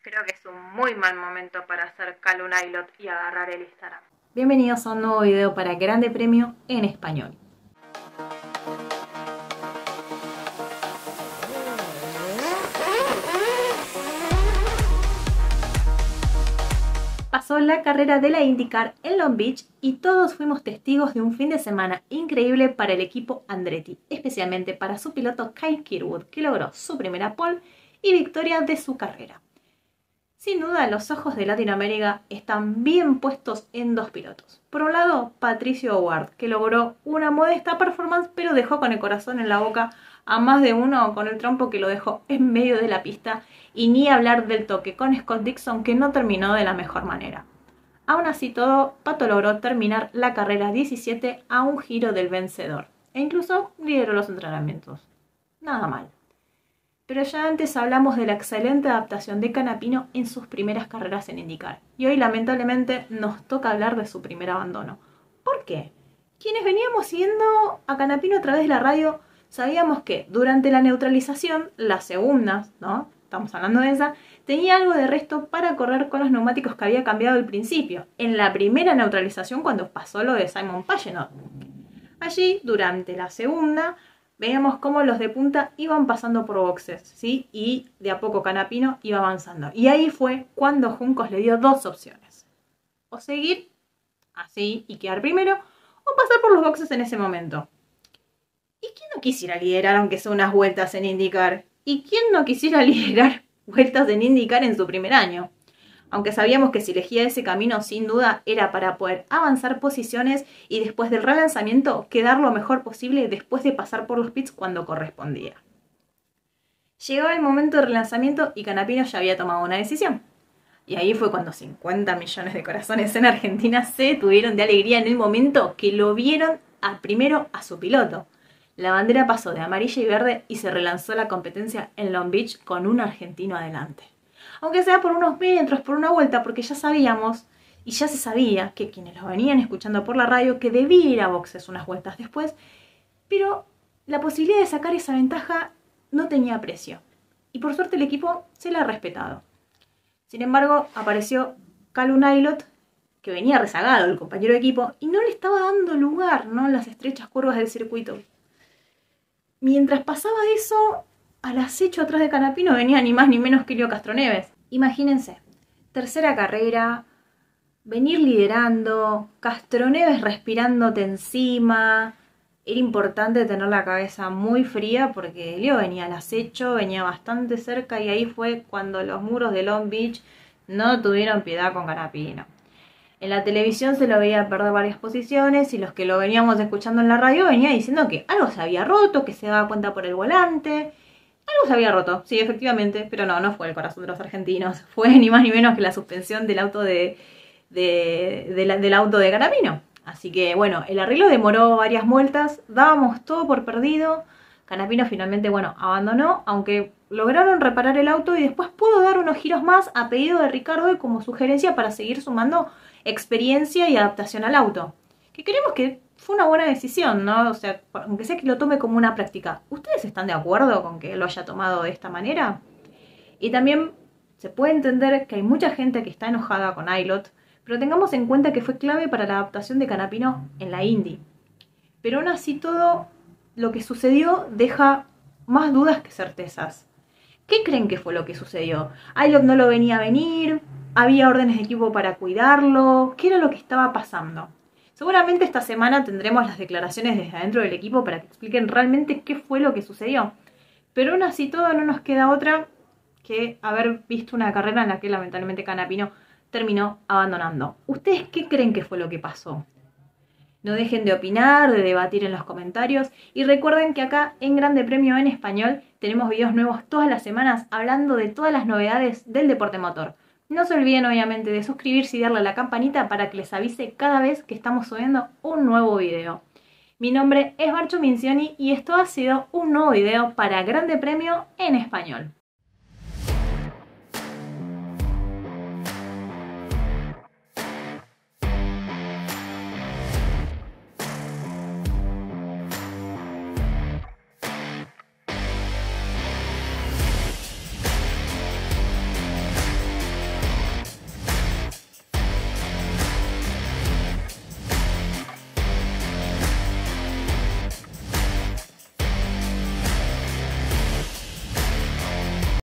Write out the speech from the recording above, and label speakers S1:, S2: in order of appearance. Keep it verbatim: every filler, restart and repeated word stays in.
S1: Creo que es un muy mal momento para hacer Calum Aylott y agarrar el Instagram.
S2: Bienvenidos a un nuevo video para Grande Premio en español. Pasó la carrera de la IndyCar en Long Beach y todos fuimos testigos de un fin de semana increíble para el equipo Andretti, especialmente para su piloto Kyle Kirkwood, que logró su primera pole y victoria de su carrera. Sin duda, los ojos de Latinoamérica están bien puestos en dos pilotos. Por un lado, Patricio O'Ward, que logró una modesta performance, pero dejó con el corazón en la boca a más de uno con el trompo que lo dejó en medio de la pista, y ni hablar del toque con Scott Dixon, que no terminó de la mejor manera. Aún así todo, Pato logró terminar la carrera diecisiete a un giro del vencedor, e incluso lideró los entrenamientos. Nada mal. Pero ya antes hablamos de la excelente adaptación de Canapino en sus primeras carreras en IndyCar. Y hoy lamentablemente nos toca hablar de su primer abandono. ¿Por qué? Quienes veníamos siguiendo a Canapino a través de la radio sabíamos que durante la neutralización, la segunda, ¿no? Estamos hablando de esa, tenía algo de resto para correr con los neumáticos que había cambiado al principio, en la primera neutralización cuando pasó lo de Simon Pagenaud. Allí, durante la segunda, veíamos cómo los de punta iban pasando por boxes, ¿sí? Y de a poco Canapino iba avanzando. Y ahí fue cuando Juncos le dio dos opciones. O seguir así y quedar primero, o pasar por los boxes en ese momento. ¿Y quién no quisiera liderar aunque sea unas vueltas en IndyCar? ¿Y quién no quisiera liderar vueltas en IndyCar en su primer año? Aunque sabíamos que si elegía ese camino, sin duda era para poder avanzar posiciones y después del relanzamiento quedar lo mejor posible después de pasar por los pits cuando correspondía. Llegaba el momento de relanzamiento y Canapino ya había tomado una decisión. Y ahí fue cuando cincuenta millones de corazones en Argentina se detuvieron de alegría en el momento que lo vieron a, primero a su piloto. La bandera pasó de amarilla y verde y se relanzó la competencia en Long Beach con un argentino adelante. Aunque sea por unos metros, por una vuelta, porque ya sabíamos, y ya se sabía, que quienes lo venían escuchando por la radio, que debía ir a boxes unas vueltas después, pero la posibilidad de sacar esa ventaja no tenía precio. Y por suerte el equipo se la ha respetado. Sin embargo, apareció Calum Aylott, que venía rezagado, el compañero de equipo, y no le estaba dando lugar, ¿no?, en las estrechas curvas del circuito. Mientras pasaba eso, al acecho atrás de Canapino venía ni más ni menos que Helio Castroneves. Imagínense, tercera carrera, venir liderando, Castroneves respirándote encima. Era importante tener la cabeza muy fría porque Helio venía al acecho, venía bastante cerca, y ahí fue cuando los muros de Long Beach no tuvieron piedad con Canapino. En la televisión se lo veía perder varias posiciones y los que lo veníamos escuchando en la radio venía diciendo que algo se había roto, que se daba cuenta por el volante. Algo se había roto, sí, efectivamente, pero no, no fue el corazón de los argentinos. Fue ni más ni menos que la suspensión del auto de, de, de la, del auto de Canapino. Así que, bueno, el arreglo demoró varias vueltas, dábamos todo por perdido. Canapino finalmente, bueno, abandonó, aunque lograron reparar el auto y después pudo dar unos giros más a pedido de Ricardo y como sugerencia para seguir sumando experiencia y adaptación al auto. Que creemos que fue una buena decisión, ¿no? O sea, aunque sea que lo tome como una práctica. ¿Ustedes están de acuerdo con que lo haya tomado de esta manera? Y también se puede entender que hay mucha gente que está enojada con Aylott, pero tengamos en cuenta que fue clave para la adaptación de Canapino en la Indy. Pero aún así todo lo que sucedió deja más dudas que certezas. ¿Qué creen que fue lo que sucedió? ¿Aylott no lo venía a venir? ¿Había órdenes de equipo para cuidarlo? ¿Qué era lo que estaba pasando? Seguramente esta semana tendremos las declaraciones desde adentro del equipo para que expliquen realmente qué fue lo que sucedió. Pero aún así todo no nos queda otra que haber visto una carrera en la que lamentablemente Canapino terminó abandonando. ¿Ustedes qué creen que fue lo que pasó? No dejen de opinar, de debatir en los comentarios. Y recuerden que acá en Grande Premio en Español tenemos videos nuevos todas las semanas hablando de todas las novedades del deporte motor. No se olviden obviamente de suscribirse y darle a la campanita para que les avise cada vez que estamos subiendo un nuevo video. Mi nombre es Marcho Mincioni y esto ha sido un nuevo video para Grande Premio en Español.